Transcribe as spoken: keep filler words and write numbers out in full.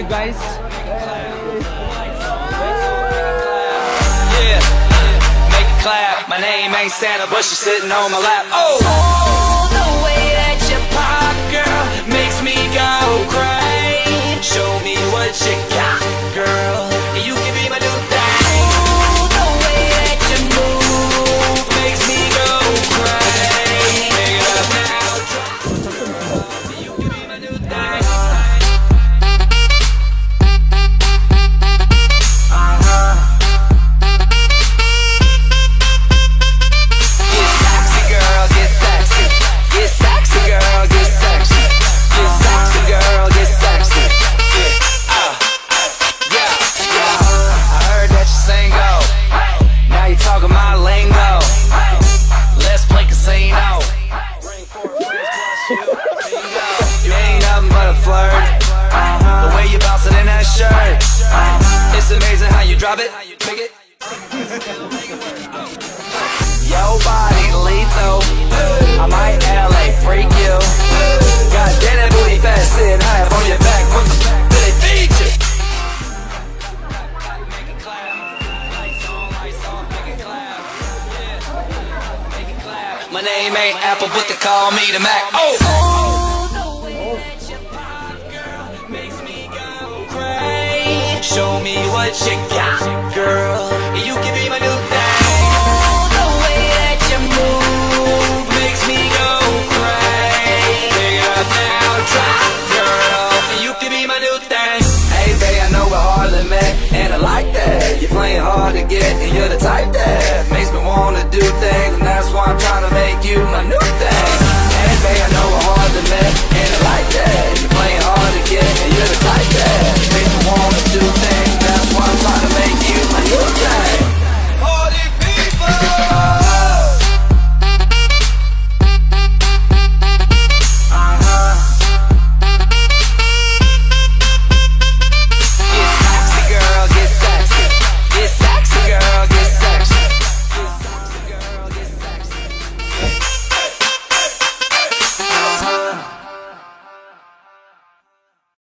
guys. Yeah, make it clap. My name ain't Santa, but she's sitting on my lap. Oh, the way that you pop, girl, makes me go crazy. Show me what you got, girl. You can be my new thing. The way that you move makes me go crazy. Make it up now. You can be my new thing. You ain't nothing but a flirt. uh-huh. The way you bouncing in that shirt, uh-huh. It's amazing how you drop it, pick it. Your body lethal, I might L A freak you. God damn that booty fat, sitting high up on your back. What the fuck do they feed you? Make it clap. Lights on, lights off, make it clap. Yeah, make it clap. My name ain't Apple, but they call me the Mac. Oh! Show me what you got, girl. You can be my new thing. The way that you move makes me go crazy. Pick it up now, drop, girl. You can be my new thing. Hey, babe, I know we're hardly met, and I like that. You're playing hard to get, and you're the type that